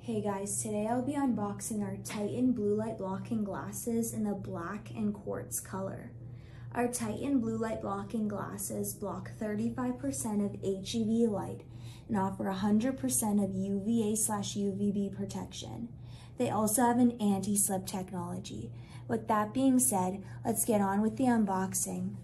Hey guys, today I'll be unboxing our Titan blue light blocking glasses in the black and quartz color. Our Titan blue light blocking glasses block 35% of HEV light and offer 100% of UVA/UVB protection. They also have an anti-slip technology. With that being said, let's get on with the unboxing.